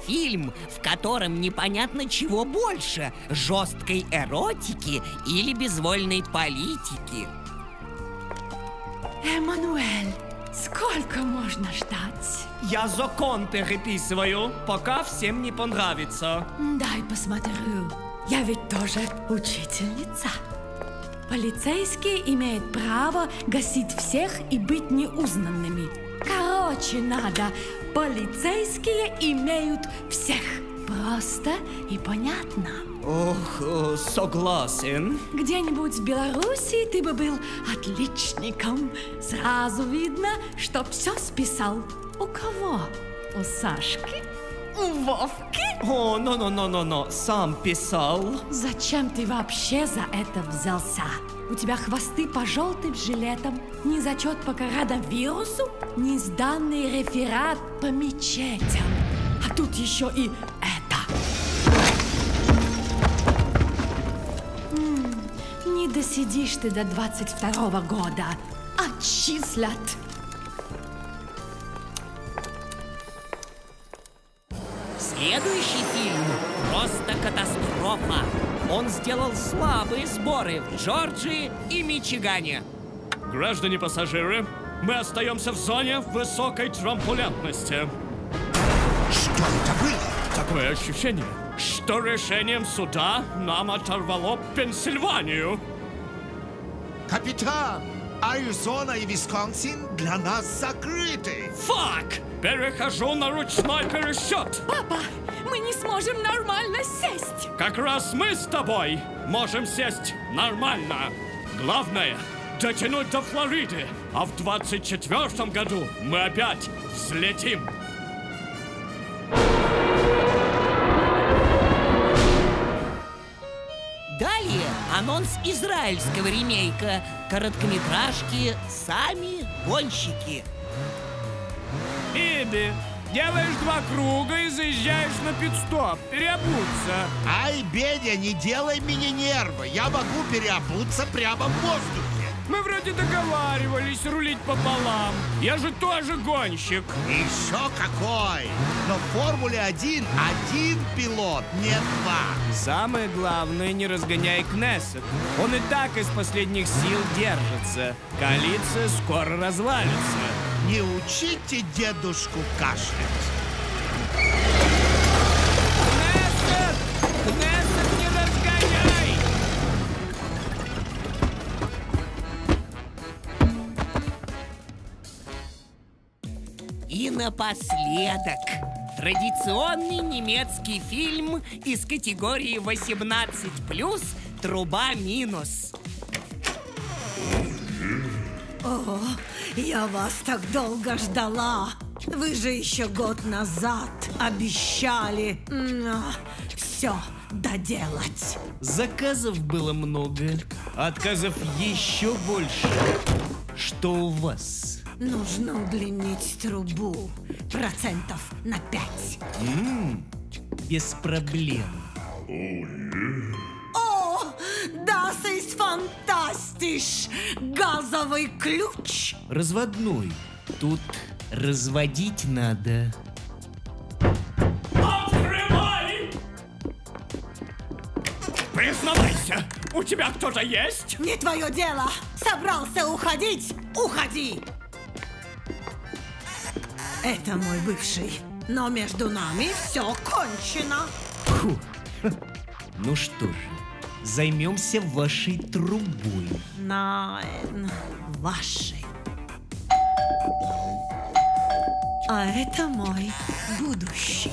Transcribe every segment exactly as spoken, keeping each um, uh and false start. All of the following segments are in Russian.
фильм, в котором непонятно чего больше: жесткой эротики или безвольной политики. Эммануэль, сколько можно ждать? Я закон переписываю, пока всем не понравится. Дай посмотрю. Я ведь тоже учительница. Полицейские имеют право гасить всех и быть неузнанными. Короче, надо. Полицейские имеют всех. Просто и понятно. Ох, согласен. Где-нибудь в Белоруссии ты бы был отличником. Сразу видно, что все списал. У кого? У Сашки? У Вовки? О, но-но-но-но-но, сам писал. Зачем ты вообще за это взялся? У тебя хвосты по желтым жилетам, ни зачет по коронавирусу, ни сданный реферат по мечетям. А тут еще и это. М-м, не досидишь ты до двадцать второго года. Отчислят. Следующий фильм просто катастрофа. Он сделал слабые сборы в Джорджии и Мичигане. Граждане пассажиры, мы остаемся в зоне высокой трампулентности. Что это было? Такое ощущение, что решением суда нам оторвало Пенсильванию. Капитан, Аризона и Висконсин для нас закрыты. Фак! Перехожу на ручной пересчет. Папа, мы не сможем нормально сесть. Как раз мы с тобой можем сесть нормально. Главное — дотянуть до Флориды. А в двадцать четвёртом году мы опять взлетим. Далее анонс израильского ремейка короткометражки «Сами гонщики». Иби, делаешь два круга и заезжаешь на пит-стоп. Переобуться. Ай, Бедя, не делай мне нервы. Я могу переобуться прямо в воздухе. Мы вроде договаривались рулить пополам. Я же тоже гонщик. Еще какой! Но в Формуле один один пилот, не два. Самое главное, не разгоняй Кнессет. Он и так из последних сил держится. Коалиция скоро развалится. Не учите дедушку кашлять. Кнессет! Кнессет, не разгоняй! И напоследок традиционный немецкий фильм из категории восемнадцать плюс «Труба минус». О, я вас так долго ждала. Вы же еще год назад обещали все доделать. Заказов было много, отказов еще больше. Что у вас? Нужно удлинить трубу процентов на пять. М-м, без проблем. О, das ist fantastisch! Газовый ключ. Разводной. Тут разводить надо. Открывай! Признавайся, у тебя кто-то есть? Не твое дело. Собрался уходить? Уходи. Это мой бывший. Но между нами все кончено. Фу. Ну что же, займемся вашей трубой. Nein, вашей. А это мой будущий.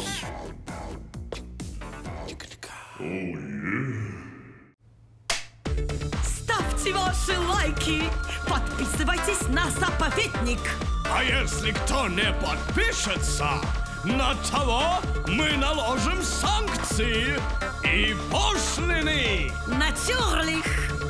Ставьте ваши лайки, подписывайтесь на заповедник. А если кто не подпишется, на того мы наложим санкции и пошлины. Natürlich.